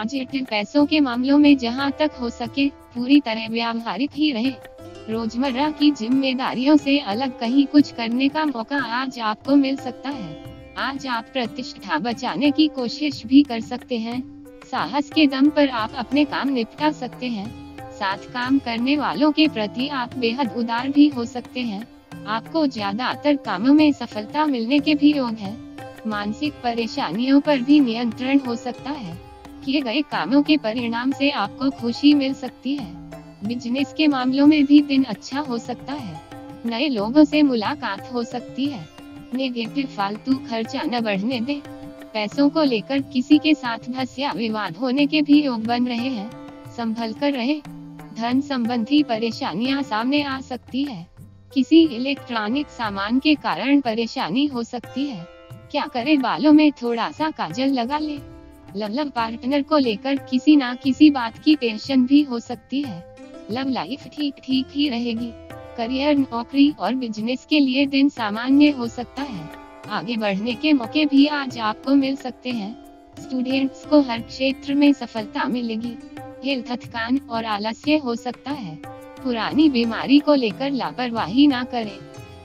Positive पैसों के मामलों में जहां तक हो सके पूरी तरह व्यावहारिक ही रहे। रोजमर्रा की जिम्मेदारियों से अलग कहीं कुछ करने का मौका आज आपको मिल सकता है। आज आप प्रतिष्ठा बचाने की कोशिश भी कर सकते हैं। साहस के दम पर आप अपने काम निपटा सकते हैं। साथ काम करने वालों के प्रति आप बेहद उदार भी हो सकते हैं। आपको ज्यादातर कामों में सफलता मिलने के भी योग है। मानसिक परेशानियों पर भी नियंत्रण हो सकता है। किए गए कामों के परिणाम से आपको खुशी मिल सकती है। बिजनेस के मामलों में भी दिन अच्छा हो सकता है। नए लोगों से मुलाकात हो सकती है। नेगेटिव फालतू खर्चा न बढ़ने दें। पैसों को लेकर किसी के साथ बहस या विवाद होने के भी योग बन रहे हैं। संभल कर रहे। धन संबंधी परेशानियां सामने आ सकती है। किसी इलेक्ट्रॉनिक सामान के कारण परेशानी हो सकती है। क्या करें, बालों में थोड़ा सा काजल लगा ले। लव पार्टनर को लेकर किसी ना किसी बात की टेंशन भी हो सकती है। लव लाइफ ठीक ठीक ही रहेगी। करियर, नौकरी और बिजनेस के लिए दिन सामान्य हो सकता है। आगे बढ़ने के मौके भी आज आपको मिल सकते हैं। स्टूडेंट्स को हर क्षेत्र में सफलता मिलेगी। हेल्थ थकान और आलस्य हो सकता है। पुरानी बीमारी को लेकर लापरवाही ना करें।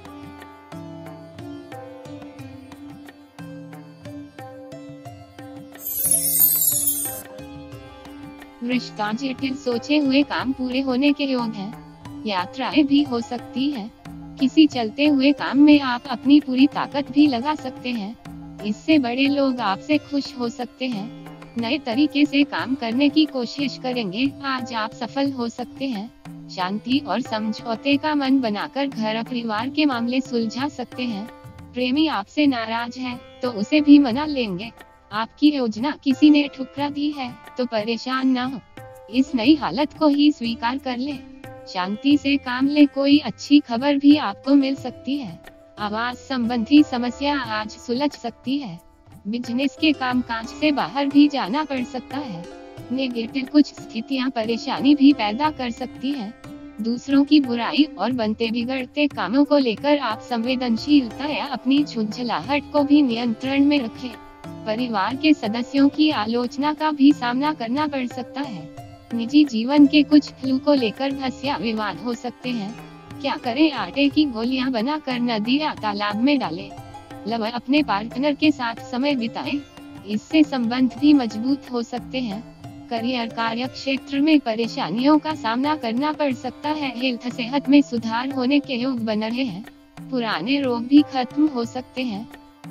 रिश्ता जटिल, सोचे हुए काम पूरे होने के योग हैं। यात्राएं भी हो सकती हैं। किसी चलते हुए काम में आप अपनी पूरी ताकत भी लगा सकते हैं। इससे बड़े लोग आपसे खुश हो सकते हैं। नए तरीके से काम करने की कोशिश करेंगे, आज आप सफल हो सकते हैं। शांति और समझौते का मन बनाकर घर परिवार के मामले सुलझा सकते हैं। प्रेमी आपसे नाराज है तो उसे भी मना लेंगे। आपकी योजना किसी ने ठुकरा दी है तो परेशान ना हो। इस नई हालत को ही स्वीकार कर ले। शांति से काम ले, कोई अच्छी खबर भी आपको मिल सकती है। आवास संबंधी समस्या आज सुलझ सकती है। बिजनेस के कामकाज से बाहर भी जाना पड़ सकता है। नेगेटिव कुछ स्थितियां परेशानी भी पैदा कर सकती हैं। दूसरों की बुराई और बनते बिगड़ते कामों को लेकर आप संवेदनशीलता या अपनी झुंझलाहट को भी नियंत्रण में रखें। परिवार के सदस्यों की आलोचना का भी सामना करना पड़ सकता है। निजी जीवन के कुछ पहलू को लेकर बहस या विवाद हो सकते हैं। क्या करें, आटे की गोलियां बनाकर नदी या तालाब में डालें। लव, अपने पार्टनर के साथ समय बिताएं। इससे संबंध भी मजबूत हो सकते हैं। करियर, कार्य क्षेत्र में परेशानियों का सामना करना पड़ सकता है। हेल्थ, सेहत में सुधार होने के योग बन रहे हैं। पुराने रोग भी खत्म हो सकते हैं।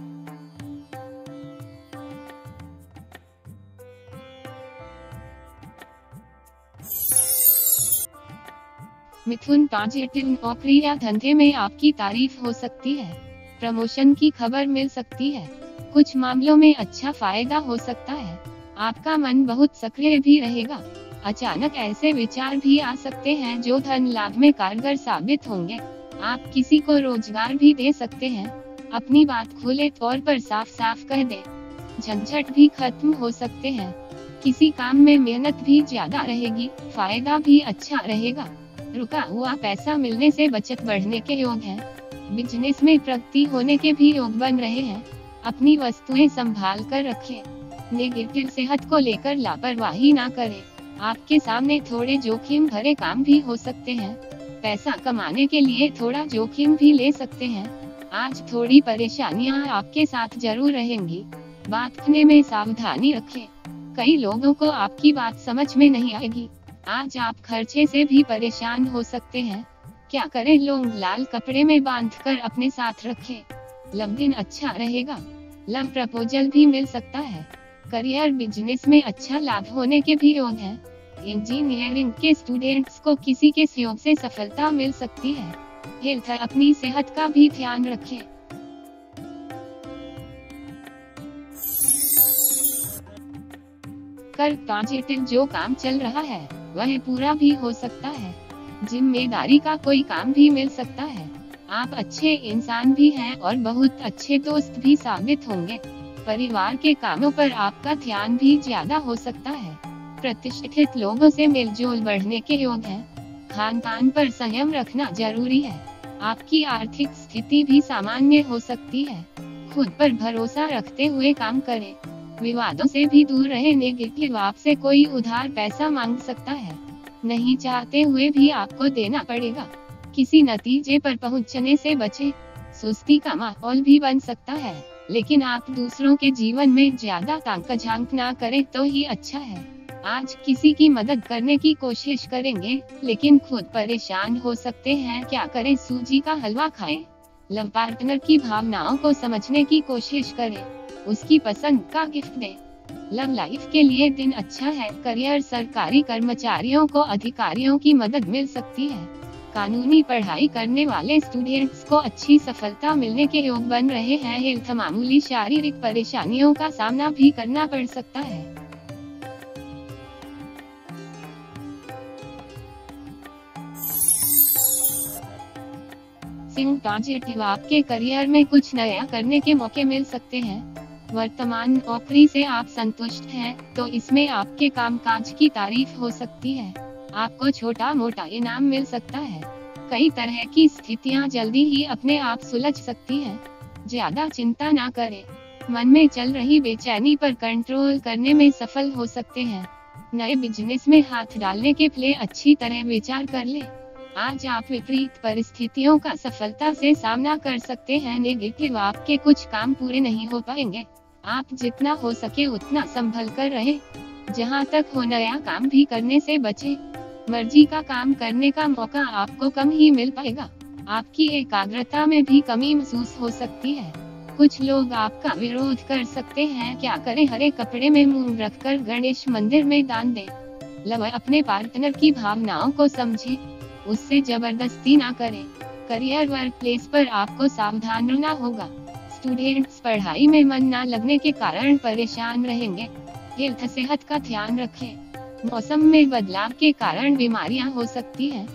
मिथुन, पॉजिटिव, नौकरी या धंधे में आपकी तारीफ हो सकती है। प्रमोशन की खबर मिल सकती है। कुछ मामलों में अच्छा फायदा हो सकता है। आपका मन बहुत सक्रिय भी रहेगा। अचानक ऐसे विचार भी आ सकते हैं जो धन लाभ में कारगर साबित होंगे। आप किसी को रोजगार भी दे सकते हैं। अपनी बात खुले तौर पर साफ साफ कह दें। झंझट भी खत्म हो सकते हैं। किसी काम में मेहनत भी ज्यादा रहेगी, फायदा भी अच्छा रहेगा। रुका हुआ पैसा मिलने से बचत बढ़ने के योग हैं। बिजनेस में प्रगति होने के भी योग बन रहे हैं। अपनी वस्तुएं संभाल कर रखें। नेगेटिव, सेहत को लेकर लापरवाही ना करें। आपके सामने थोड़े जोखिम भरे काम भी हो सकते हैं। पैसा कमाने के लिए थोड़ा जोखिम भी ले सकते हैं। आज थोड़ी परेशानियां आपके साथ जरूर रहेंगी। बात करने में सावधानी रखें। कई लोगों को आपकी बात समझ में नहीं आएगी। आज आप खर्चे से भी परेशान हो सकते हैं। क्या करें, लौंग लाल कपड़े में बांधकर अपने साथ रखें। लव, दिन अच्छा रहेगा। लव प्रपोजल भी मिल सकता है। करियर, बिजनेस में अच्छा लाभ होने के भी योग हैं। इंजीनियरिंग के स्टूडेंट्स को किसी के सहयोग से सफलता मिल सकती है। हेल्थ, अपनी सेहत का भी ध्यान रखें। कर, पॉजिटिव, जो काम चल रहा है वह पूरा भी हो सकता है। जिम्मेदारी का कोई काम भी मिल सकता है। आप अच्छे इंसान भी हैं और बहुत अच्छे दोस्त भी साबित होंगे। परिवार के कामों पर आपका ध्यान भी ज्यादा हो सकता है। प्रतिष्ठित लोगों से मेलजोल बढ़ने के योग हैं। खान पान पर संयम रखना जरूरी है। आपकी आर्थिक स्थिति भी सामान्य हो सकती है। खुद पर भरोसा रखते हुए काम करें। विवादों से भी दूर रहे। नेगेटिव, आपसे कोई उधार पैसा मांग सकता है, नहीं चाहते हुए भी आपको देना पड़ेगा। किसी नतीजे पर पहुंचने से बचे। सुस्ती का माहौल भी बन सकता है, लेकिन आप दूसरों के जीवन में ज्यादा ताक झांक ना करें तो ही अच्छा है। आज किसी की मदद करने की कोशिश करेंगे, लेकिन खुद परेशान हो सकते हैं। क्या करें? सूजी का हलवा खाएं। लव पार्टनर की भावनाओं को समझने की कोशिश करें, उसकी पसंद का गिफ्ट दें। लव लाइफ के लिए दिन अच्छा है। करियर, सरकारी कर्मचारियों को अधिकारियों की मदद मिल सकती है। कानूनी पढ़ाई करने वाले स्टूडेंट्स को अच्छी सफलता मिलने के योग बन रहे हैं। हेल्थ, मामूली शारीरिक परेशानियों का सामना भी करना पड़ सकता है। सिंह, पॉजिटिव, आपके करियर में कुछ नया करने के मौके मिल सकते हैं। वर्तमान नौकरी से आप संतुष्ट हैं, तो इसमें आपके कामकाज की तारीफ हो सकती है। आपको छोटा मोटा इनाम मिल सकता है। कई तरह की स्थितियां जल्दी ही अपने आप सुलझ सकती हैं। ज्यादा चिंता ना करें। मन में चल रही बेचैनी पर कंट्रोल करने में सफल हो सकते हैं। नए बिजनेस में हाथ डालने के पहले अच्छी तरह विचार कर लें। आज आप विपरीत परिस्थितियों का सफलता से सामना कर सकते हैं। नेगेटिव, आपके कुछ काम पूरे नहीं हो पाएंगे। आप जितना हो सके उतना संभल कर रहे। जहां तक हो, नया काम भी करने से बचे। मर्जी का काम करने का मौका आपको कम ही मिल पाएगा। आपकी एकाग्रता में भी कमी महसूस हो सकती है। कुछ लोग आपका विरोध कर सकते हैं। क्या करें? हरे कपड़े में मूंग रखकर गणेश मंदिर में दान दें। लव, अपने पार्टनर की भावनाओं को समझें, उससे जबरदस्ती ना करें। करियर, वर्क प्लेस पर आपको सावधान रहना होगा। स्टूडेंट्स पढ़ाई में मन न लगने के कारण परेशान रहेंगे। हेल्थ, सेहत का ध्यान रखें। मौसम में बदलाव के कारण बीमारियां हो सकती हैं।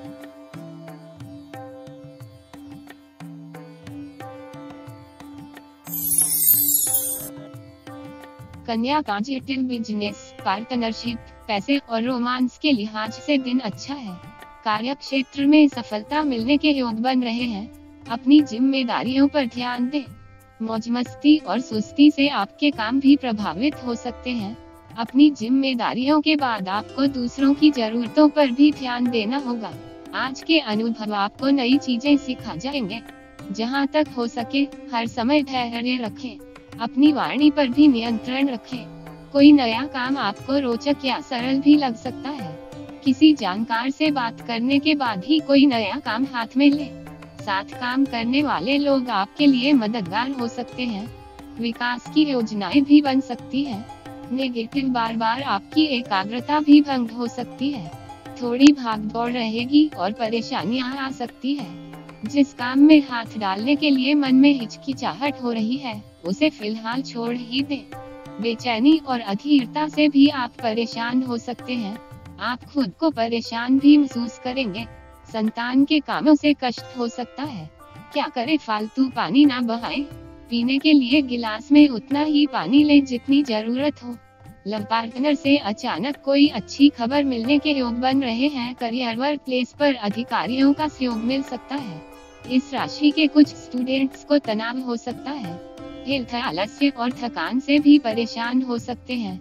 कन्या, पॉजिटिव, बिजनेस, पार्टनरशिप, पैसे और रोमांस के लिहाज से दिन अच्छा है। कार्य क्षेत्र में सफलता मिलने के योग बन रहे हैं। अपनी जिम्मेदारियों पर ध्यान दें। मौज मस्ती और सुस्ती से आपके काम भी प्रभावित हो सकते हैं। अपनी जिम्मेदारियों के बाद आपको दूसरों की जरूरतों पर भी ध्यान देना होगा। आज के अनुभव आपको नई चीजें सिखा जाएंगे। जहां तक हो सके हर समय धैर्य रखें। अपनी वाणी पर भी नियंत्रण रखें। कोई नया काम आपको रोचक या सरल भी लग सकता है। किसी जानकार से बात करने के बाद ही कोई नया काम हाथ में ले। साथ काम करने वाले लोग आपके लिए मददगार हो सकते हैं। विकास की योजनाएं भी बन सकती हैं। नेगेटिव, बार बार आपकी एकाग्रता भी भंग हो सकती है। थोड़ी भागदौड़ रहेगी और परेशानियां आ सकती है। जिस काम में हाथ डालने के लिए मन में हिचकिचाहट हो रही है, उसे फिलहाल छोड़ ही दें। बेचैनी और अधीरता से भी आप परेशान हो सकते हैं। आप खुद को परेशान भी महसूस करेंगे। संतान के कामों से कष्ट हो सकता है। क्या करें? फालतू पानी ना बहाएं। पीने के लिए गिलास में उतना ही पानी लें जितनी जरूरत हो। लव पार्टनर से अचानक कोई अच्छी खबर मिलने के योग बन रहे हैं। करियर, वर्क प्लेस पर अधिकारियों का सहयोग मिल सकता है। इस राशि के कुछ स्टूडेंट्स को तनाव हो सकता है। हेल्थ, आलस्य और थकान से भी परेशान हो सकते हैं।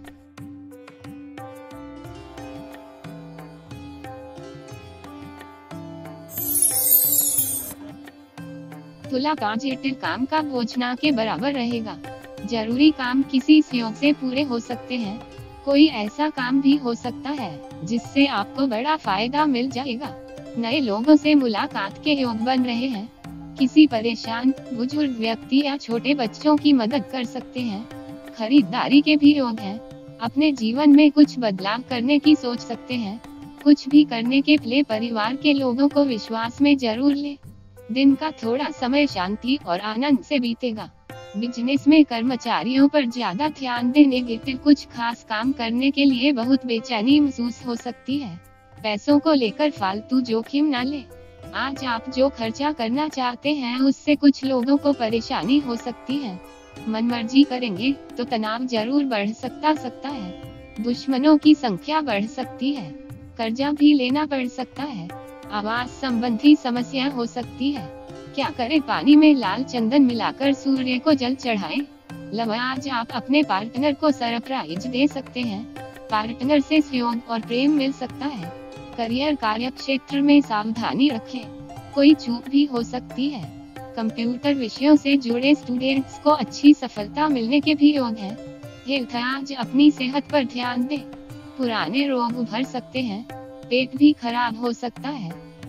तुला, पॉजिटिव, काम का बोझ ना के बराबर रहेगा। जरूरी काम किसी सहयोग से पूरे हो सकते हैं। कोई ऐसा काम भी हो सकता है जिससे आपको बड़ा फायदा मिल जाएगा। नए लोगों से मुलाकात के योग बन रहे हैं। किसी परेशान बुजुर्ग व्यक्ति या छोटे बच्चों की मदद कर सकते हैं। खरीदारी के भी योग हैं। अपने जीवन में कुछ बदलाव करने की सोच सकते हैं। कुछ भी करने के पहले परिवार के लोगों को विश्वास में जरूर लें। दिन का थोड़ा समय शांति और आनंद से बीतेगा। बिजनेस में कर्मचारियों पर ज्यादा ध्यान दें। नेगेटिव, कुछ खास काम करने के लिए बहुत बेचैनी महसूस हो सकती है। पैसों को लेकर फालतू जोखिम न लें। आज आप जो खर्चा करना चाहते हैं उससे कुछ लोगों को परेशानी हो सकती है। मनमर्जी करेंगे तो तनाव जरूर बढ़ सकता है। दुश्मनों की संख्या बढ़ सकती है। कर्जा भी लेना पड़ सकता है। आवास संबंधी समस्या हो सकती है। क्या करें? पानी में लाल चंदन मिलाकर सूर्य को जल चढ़ाएं। लव, आज आप अपने पार्टनर को सरप्राइज दे सकते हैं। पार्टनर से सहयोग और प्रेम मिल सकता है। करियर, कार्य क्षेत्र में सावधानी रखें, कोई चूक भी हो सकती है। कंप्यूटर विषयों से जुड़े स्टूडेंट्स को अच्छी सफलता मिलने के भी योग हैं। हेल्थ, आज अपनी सेहत पर ध्यान दें, पुराने रोग उभर सकते हैं, पेट भी खराब हो सकता है।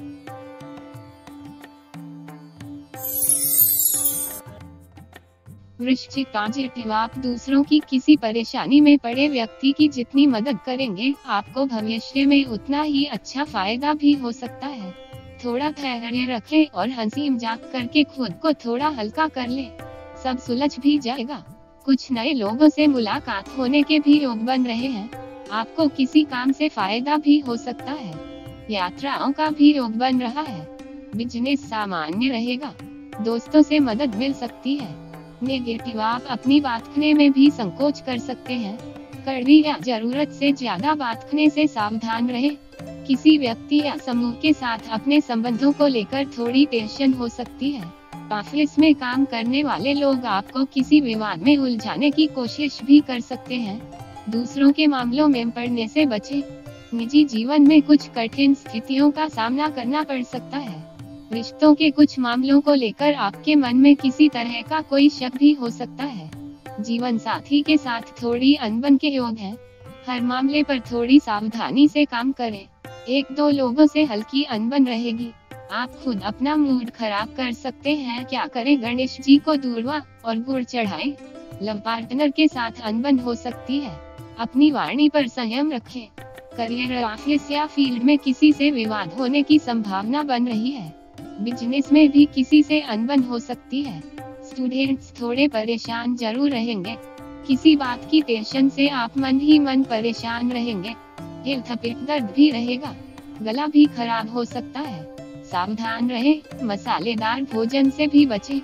वृश्चिक, पॉजिटिव, आप दूसरों की किसी परेशानी में पड़े व्यक्ति की जितनी मदद करेंगे, आपको भविष्य में उतना ही अच्छा फायदा भी हो सकता है। थोड़ा धैर्य रखें और हंसी मजाक करके खुद को थोड़ा हल्का कर लें, सब सुलझ भी जाएगा। कुछ नए लोगों से मुलाकात होने के भी योग बन रहे हैं। आपको किसी काम से फायदा भी हो सकता है। यात्राओं का भी योग बन रहा है। बिजनेस सामान्य रहेगा, दोस्तों से मदद मिल सकती है। नेगेटिव, आप अपनी बात कहने में भी संकोच कर सकते हैं। कड़वी या जरूरत से ज्यादा बात कहने से सावधान रहें। किसी व्यक्ति या समूह के साथ अपने संबंधों को लेकर थोड़ी टेंशन हो सकती है। ऑफिस में काम करने वाले लोग आपको किसी विवाद में उलझाने की कोशिश भी कर सकते हैं। दूसरों के मामलों में पड़ने से बचें। निजी जीवन में कुछ कठिन स्थितियों का सामना करना पड़ सकता है। रिश्तों के कुछ मामलों को लेकर आपके मन में किसी तरह का कोई शक भी हो सकता है। जीवन साथी के साथ थोड़ी अनबन के योग हैं। हर मामले पर थोड़ी सावधानी से काम करें। एक दो लोगों से हल्की अनबन रहेगी। आप खुद अपना मूड खराब कर सकते हैं। क्या करें, गणेश जी को दूर्वा और गुड़ चढ़ाएं। लव, पार्टनर के साथ अनबन हो सकती है, अपनी वाणी पर संयम रखें। करियर, ऑफिस या फील्ड में किसी से विवाद होने की संभावना बन रही है। बिजनेस में भी किसी से अनबन हो सकती है। स्टूडेंट्स थोड़े परेशान जरूर रहेंगे। किसी बात की टेंशन से आप मन ही मन परेशान रहेंगे। हेल्थ, पेट दर्द भी रहेगा, गला भी खराब हो सकता है। सावधान रहें, मसालेदार भोजन से भी बचें।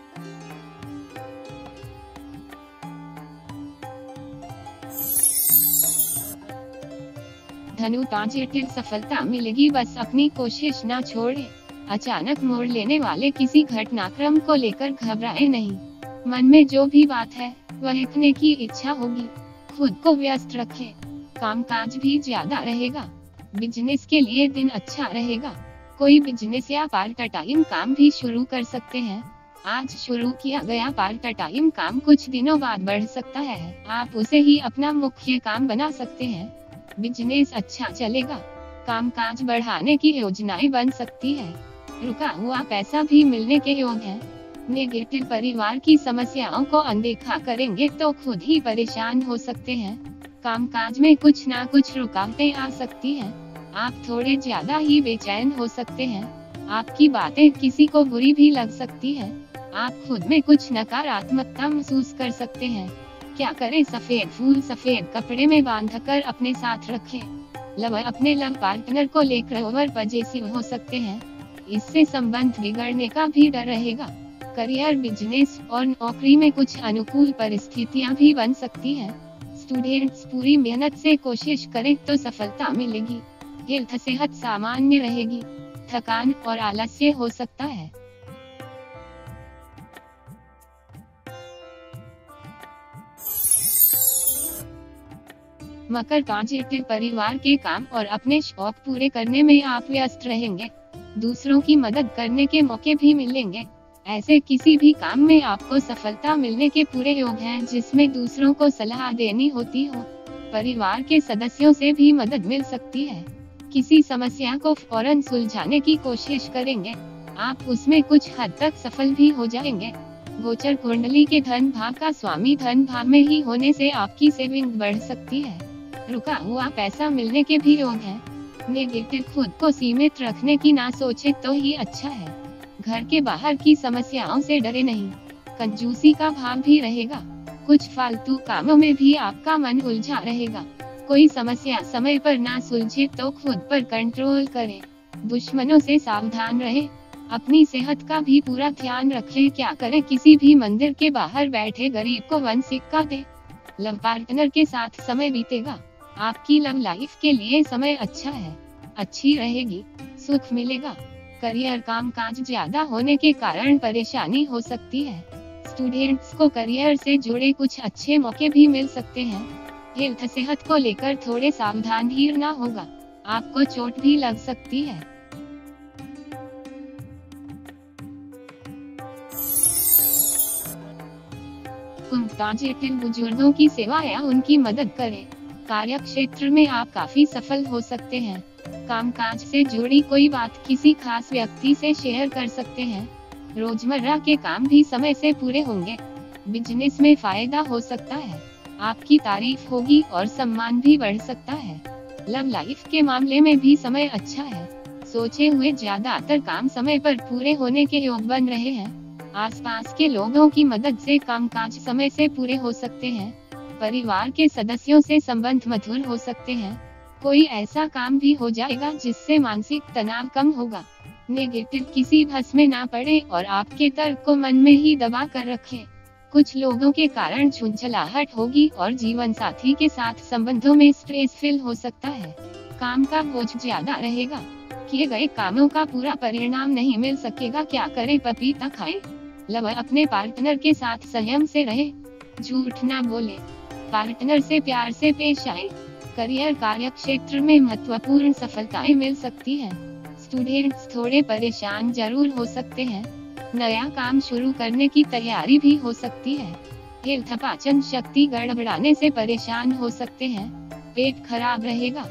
धनु, पॉजिटिव, सफलता मिलेगी, बस अपनी कोशिश ना छोड़ें। अचानक मोड़ लेने वाले किसी घटनाक्रम को लेकर घबराएं नहीं। मन में जो भी बात है वह कहने की इच्छा होगी। खुद को व्यस्त रखें, कामकाज भी ज्यादा रहेगा। बिजनेस के लिए दिन अच्छा रहेगा। कोई बिजनेस या पार्ट टाइम काम भी शुरू कर सकते हैं। आज शुरू किया गया पार्ट टाइम काम कुछ दिनों बाद बढ़ सकता है। आप उसे ही अपना मुख्य काम बना सकते हैं। बिजनेस अच्छा चलेगा, कामकाज बढ़ाने की योजनाएं बन सकती है। रुका हुआ पैसा भी मिलने के योग हैं। नेगेटिव, परिवार की समस्याओं को अनदेखा करेंगे तो खुद ही परेशान हो सकते हैं। कामकाज में कुछ ना कुछ रुकावटें आ सकती हैं। आप थोड़े ज्यादा ही बेचैन हो सकते हैं। आपकी बातें किसी को बुरी भी लग सकती है। आप खुद में कुछ नकारात्मकता महसूस कर सकते हैं। क्या करें, सफेद फूल सफेद कपड़े में बांधकर अपने साथ रखें। लव, अपने लव पार्टनर को लेकर ओवर पॉजिटिव हो सकते हैं। इससे संबंध बिगड़ने का भी डर रहेगा। करियर, बिजनेस और नौकरी में कुछ अनुकूल परिस्थितियां भी बन सकती हैं। स्टूडेंट्स पूरी मेहनत से कोशिश करें तो सफलता मिलेगी। हेल्थ, सेहत सामान्य रहेगी, थकान और आलस्य हो सकता है। मकर, पॉजिटिव, परिवार के काम और अपने शौक पूरे करने में आप व्यस्त रहेंगे। दूसरों की मदद करने के मौके भी मिलेंगे। ऐसे किसी भी काम में आपको सफलता मिलने के पूरे योग हैं जिसमें दूसरों को सलाह देनी होती हो। परिवार के सदस्यों से भी मदद मिल सकती है। किसी समस्या को फौरन सुलझाने की कोशिश करेंगे। आप उसमें कुछ हद तक सफल भी हो जाएंगे। गोचर कुंडली के धन भाव का स्वामी धन भाव में ही होने से आपकी सेविंग बढ़ सकती है। रुका हुआ पैसा मिलने के भी योग हैं। नेगेटिव, खुद को सीमित रखने की ना सोचे तो ही अच्छा है। घर के बाहर की समस्याओं से डरे नहीं। कंजूसी का भाव भी रहेगा। कुछ फालतू कामों में भी आपका मन उलझा रहेगा। कोई समस्या समय पर ना सुलझे तो खुद पर कंट्रोल करें। दुश्मनों से सावधान रहें। अपनी सेहत का भी पूरा ध्यान रखें। क्या करें, किसी भी मंदिर के बाहर बैठे गरीब को 1 सिक्का दे। लव, पार्टनर के साथ समय बीतेगा। आपकी लव लाइफ के लिए समय अच्छा है, अच्छी रहेगी, सुख मिलेगा। करियर, कामकाज ज्यादा होने के कारण परेशानी हो सकती है। स्टूडेंट्स को करियर से जुड़े कुछ अच्छे मौके भी मिल सकते हैं। हेल्थ सेहत को लेकर थोड़े सावधान ही रहना होगा, आपको चोट भी लग सकती है। जटिल बुजुर्गों की सेवा या उनकी मदद करें। कार्य क्षेत्र में आप काफी सफल हो सकते हैं। कामकाज से जुड़ी कोई बात किसी खास व्यक्ति से शेयर कर सकते हैं। रोजमर्रा के काम भी समय से पूरे होंगे। बिजनेस में फायदा हो सकता है, आपकी तारीफ होगी और सम्मान भी बढ़ सकता है। लव लाइफ के मामले में भी समय अच्छा है। सोचे हुए ज्यादातर काम समय पर पूरे होने के योग बन रहे हैं। आसपास के लोगों की मदद से कामकाज समय से पूरे हो सकते हैं। परिवार के सदस्यों से संबंध मधुर हो सकते हैं। कोई ऐसा काम भी हो जाएगा जिससे मानसिक तनाव कम होगा। नेगेटिव किसी भस में ना पड़े और आपके तर्क को मन में ही दबा कर रखें। कुछ लोगों के कारण झुंझलाहट होगी और जीवन साथी के साथ संबंधों में स्ट्रेस फील हो सकता है। काम का बोझ ज्यादा रहेगा। किए गए कामों का पूरा परिणाम नहीं मिल सकेगा। क्या करे, पपीता खाए। लव अपने पार्टनर के साथ संयम से रहे, झूठ ना बोले, पार्टनर से प्यार से पेश आए। करियर कार्य क्षेत्र में महत्वपूर्ण सफलताएं मिल सकती हैं। स्टूडेंट्स थोड़े परेशान जरूर हो सकते हैं। नया काम शुरू करने की तैयारी भी हो सकती है। हेल्थ पाचन शक्ति गड़बड़ाने से परेशान हो सकते हैं। पेट खराब रहेगा।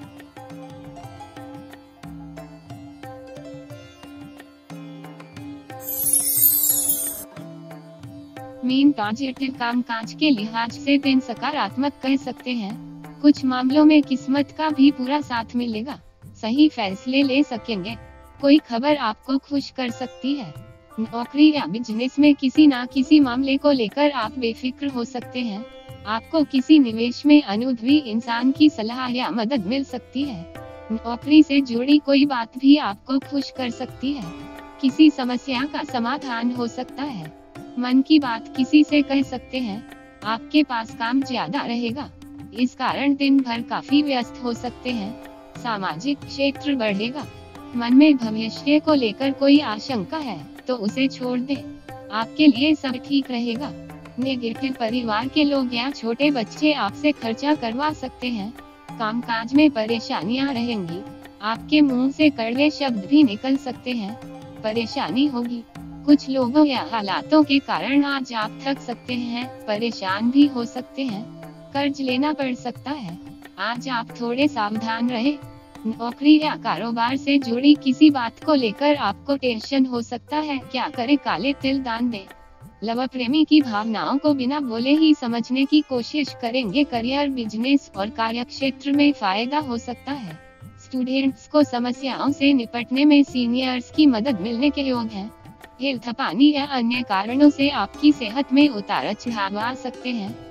मीन पॉजिटिव कामकाज के लिहाज से दिन सकारात्मक कह सकते हैं। कुछ मामलों में किस्मत का भी पूरा साथ मिलेगा। सही फैसले ले सकेंगे। कोई खबर आपको खुश कर सकती है। नौकरी या बिजनेस में किसी ना किसी मामले को लेकर आप बेफिक्र हो सकते हैं। आपको किसी निवेश में अनुभवी इंसान की सलाह या मदद मिल सकती है। नौकरी से जुड़ी कोई बात भी आपको खुश कर सकती है। किसी समस्या का समाधान हो सकता है। मन की बात किसी से कह सकते हैं। आपके पास काम ज्यादा रहेगा, इस कारण दिन भर काफी व्यस्त हो सकते हैं। सामाजिक क्षेत्र बढ़ेगा। मन में भविष्य को लेकर कोई आशंका है तो उसे छोड़ दें, आपके लिए सब ठीक रहेगा। नेगेटिव परिवार के लोग या छोटे बच्चे आपसे खर्चा करवा सकते हैं। कामकाज में परेशानियां रहेंगी। आपके मुंह से कड़वे शब्द भी निकल सकते हैं। परेशानी होगी। कुछ लोगों या हालातों के कारण आज आप थक सकते हैं, परेशान भी हो सकते हैं। कर्ज लेना पड़ सकता है। आज आप थोड़े सावधान रहें। नौकरी या कारोबार से जुड़ी किसी बात को लेकर आपको टेंशन हो सकता है। क्या करें, काले तिल दान दें। लव प्रेमी की भावनाओं को बिना बोले ही समझने की कोशिश करेंगे। करियर, बिजनेस और कार्य क्षेत्र में फायदा हो सकता है। स्टूडेंट्स को समस्याओं से निपटने में सीनियर्स की मदद मिलने के योग है। हेल्थ पानी या अन्य कारणों से आपकी सेहत में उतार चढ़ाव आ सकते हैं।